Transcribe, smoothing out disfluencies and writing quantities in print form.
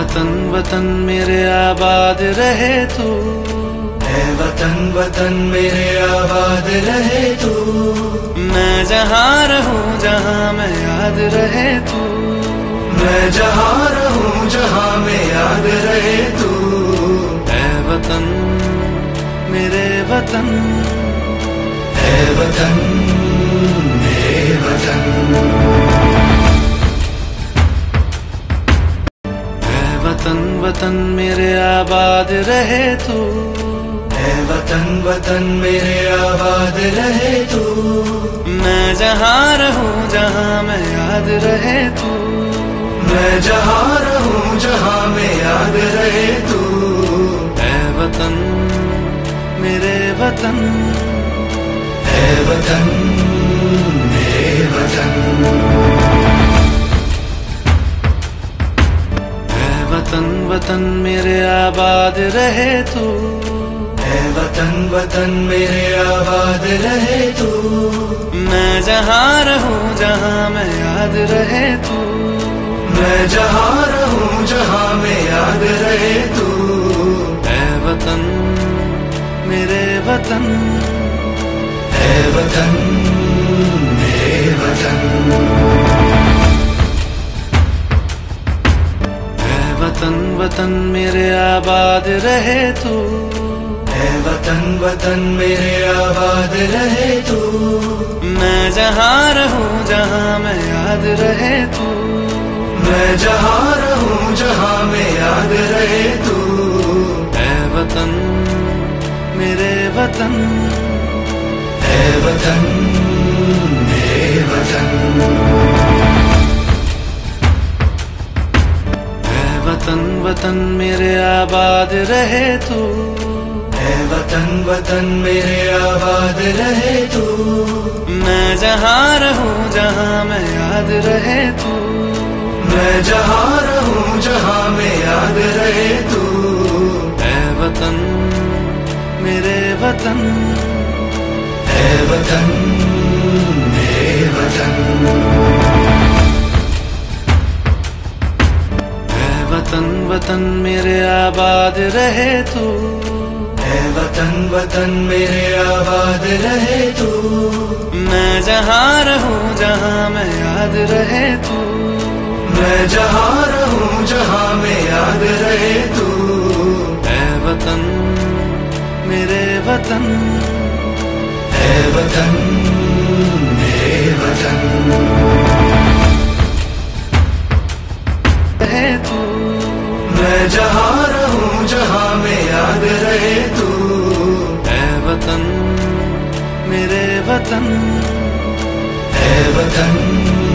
वतन वतन मेरे आबाद रहे तू, है वतन वतन मेरे आबाद रहे तू। मैं जहाँ रहूं जहाँ मैं याद रहे तू, मैं जहाँ रहूं जहाँ मैं याद रहे तू। है वतन मेरे वतन, है वतन मेरे वतन। है वतन वतन मेरे आबाद रहे तू, है वतन वतन मेरे आबाद रहे तू। मैं जहाँ रहूं जहाँ मैं याद रहे तू, मैं जहाँ रहूं जहाँ मैं याद रहे तू। है वतन मेरे वतन, है वतन मेरे वतन। है वतन वतन मेरे आबाद रहे तू, है वतन वतन मेरे आबाद रहे तू। मैं जहाँ रहूं जहाँ मैं याद रहे तू, मैं जहाँ रहूं जहाँ मैं याद रहे तू। है वतन मेरे वतन, है वतन मेरे वतन। है वतन वतन मेरे आबाद रहे तू, है वतन वतन मेरे आबाद रहे तू। मैं जहाँ रहूं जहाँ मैं याद रहे तू, मैं जहाँ रहूं जहाँ मैं याद रहे तू। है वतन मेरे वतन, है वतन मेरे वतन। है वतन वतन मेरे आबाद रहे तू, है वतन वतन मेरे आबाद रहे तू। मैं जहाँ रहूं जहाँ मैं याद रहे तू, मैं जहाँ रहूं जहाँ मैं याद रहे तू। है वतन मेरे वतन, है वतन मेरे वतन। है वतन वतन मेरे आबाद रहे तू, है वतन वतन मेरे आबाद रहे तू। मैं जहाँ रहूं जहाँ मैं याद रहे तू, मैं जहाँ रहूं जहाँ मैं याद रहे तू। है वतन मेरे वतन, है वतन मेरे वतन। है तू, मैं जहाँ रहूं जहाँ मैं याद रहे तू। है वतन मेरे वतन, है वतन